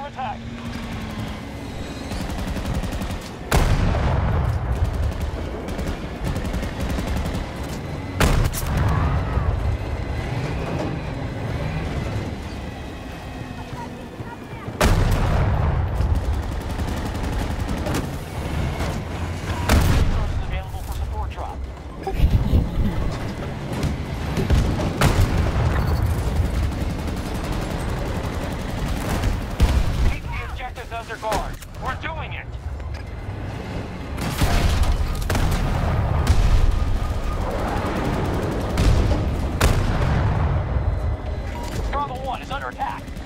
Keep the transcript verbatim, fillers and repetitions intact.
under attack. Resources available for support drop. Keep the objectives under guard. We're doing it. Bravo one is under attack.